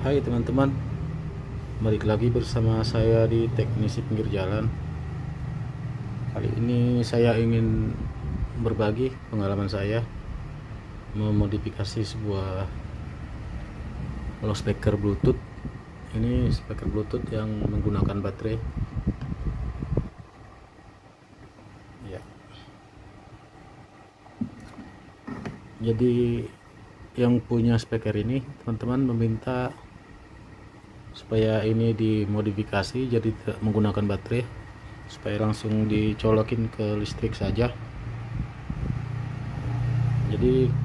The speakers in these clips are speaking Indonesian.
Hai teman-teman, balik lagi bersama saya di Teknisi Pinggir Jalan. Kali ini saya ingin berbagi pengalaman saya memodifikasi sebuah loudspeaker Bluetooth. Ini speaker Bluetooth yang menggunakan baterai. Ya. Jadi yang punya speaker ini teman-teman meminta supaya ini dimodifikasi jadi tidak menggunakan baterai, supaya langsung dicolokin ke listrik saja. Jadi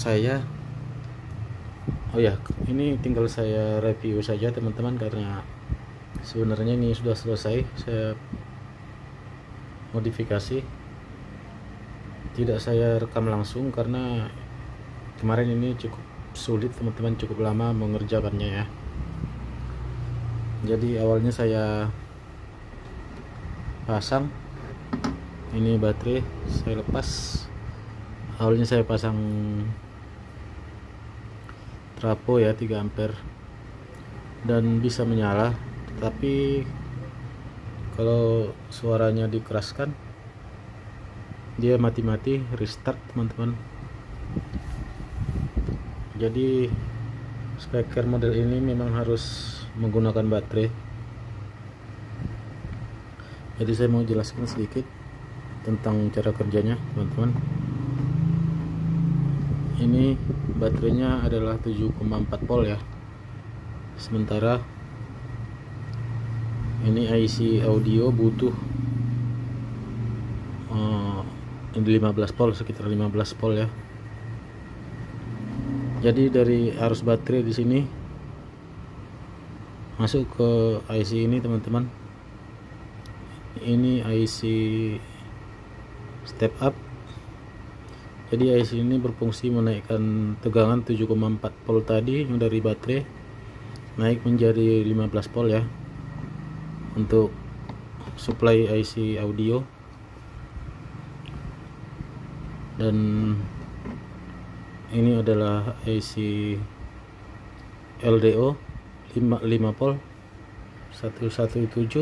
ini tinggal saya review saja teman-teman, karena sebenarnya ini sudah selesai saya modifikasi. Tidak saya rekam langsung karena kemarin ini cukup sulit teman-teman, cukup lama mengerjakannya ya. Jadi awalnya saya pasang ini baterai, saya lepas. Awalnya saya pasang trafo ya 3 ampere dan bisa menyala, tetapi kalau suaranya dikeraskan dia mati-mati restart teman-teman. Jadi speaker model ini memang harus menggunakan baterai. Jadi saya mau jelaskan sedikit tentang cara kerjanya teman-teman. Ini baterainya adalah 7,4 volt ya, sementara ini IC audio butuh 15 volt, sekitar 15 volt ya. Jadi dari arus baterai di sini masuk ke IC ini teman-teman. Ini IC step up. Jadi IC ini berfungsi menaikkan tegangan 7,4 volt tadi yang dari baterai naik menjadi 15 volt ya, untuk supply IC audio. Dan ini adalah IC LDO 5 volt 117.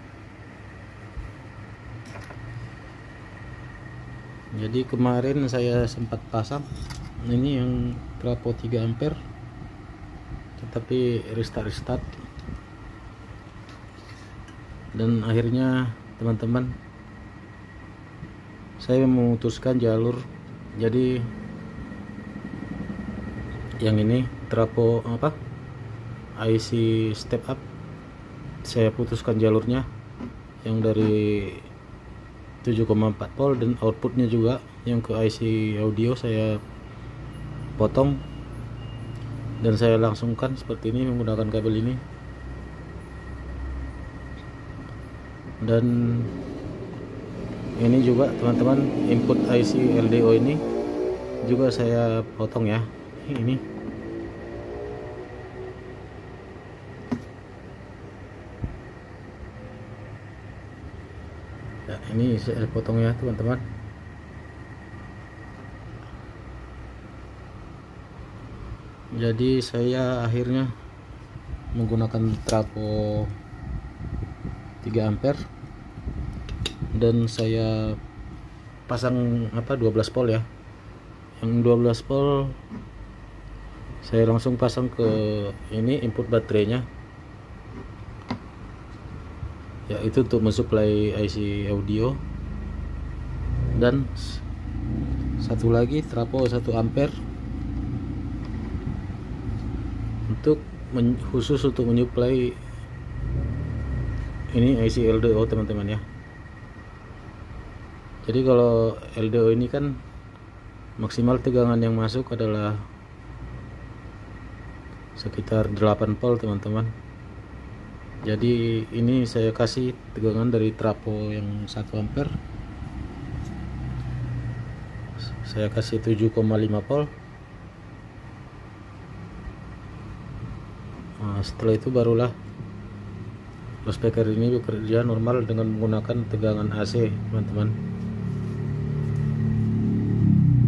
Jadi kemarin saya sempat pasang ini yang trafo 3 ampere, tetapi restart dan akhirnya teman-teman saya memutuskan jalur. Jadi yang ini trafo IC step up, saya putuskan jalurnya yang dari 7,4 volt, dan outputnya juga yang ke IC audio saya potong dan saya langsungkan seperti ini menggunakan kabel ini. Dan ini juga teman-teman, input IC LDO ini juga saya potong ya. Ini ini saya potong ya teman-teman. Jadi saya akhirnya menggunakan trafo 3 ampere dan saya pasang 12 volt ya. Yang 12 volt saya langsung pasang ke ini input baterainya, yaitu untuk mensuplai IC audio. Dan satu lagi trafo 1 ampere untuk khusus untuk menyuplai ini IC LDO teman-teman ya. Jadi kalau LDO ini kan maksimal tegangan yang masuk adalah sekitar 8 volt teman-teman. Jadi ini saya kasih tegangan dari trafo yang 1 ampere, saya kasih 7,5 volt. Nah, setelah itu barulah loudspeaker ini bekerja normal dengan menggunakan tegangan AC teman-teman.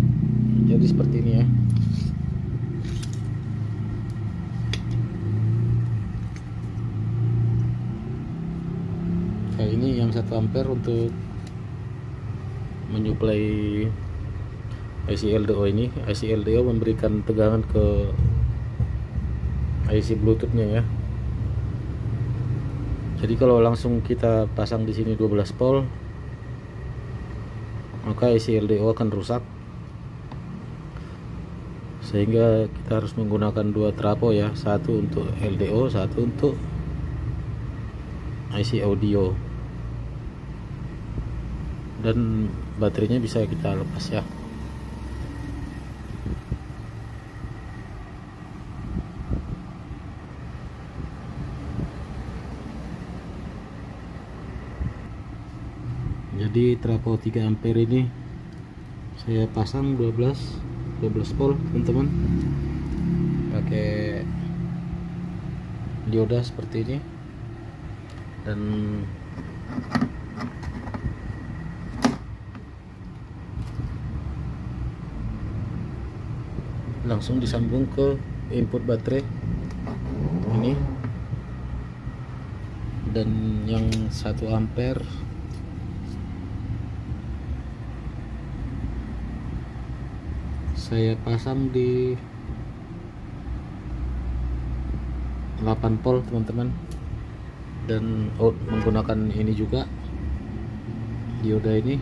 Jadi seperti ini ya. ini yang 1 ampere untuk menyuplai IC LDO ini. IC LDO memberikan tegangan ke IC Bluetoothnya ya. Jadi kalau langsung kita pasang di sini 12 volt, maka IC LDO akan rusak, sehingga kita harus menggunakan 2 trafo ya, satu untuk LDO, satu untuk IC audio, dan baterainya bisa kita lepas ya. Jadi trafo 3 ampere ini saya pasang 12 volt teman-teman, pakai dioda seperti ini, dan langsung disambung ke input baterai ini. Dan yang 1 ampere saya pasang di 8 volt teman-teman, dan menggunakan ini juga dioda ini,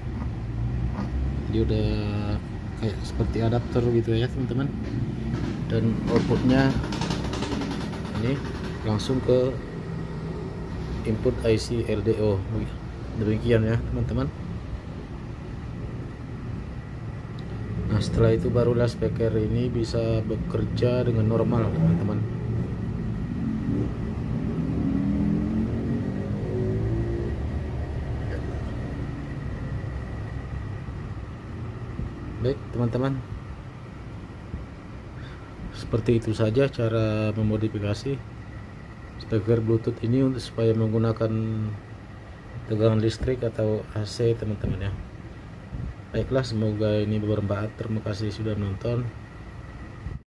dioda kayak seperti adapter gitu ya teman-teman, dan outputnya ini langsung ke input IC LDO. Demikian ya teman-teman. Nah, setelah itu barulah speaker ini bisa bekerja dengan normal teman-teman. Baik teman-teman, seperti itu saja cara memodifikasi speaker Bluetooth ini untuk supaya menggunakan tegangan listrik atau AC teman-teman ya. Baiklah, semoga ini bermanfaat. Terima kasih sudah menonton.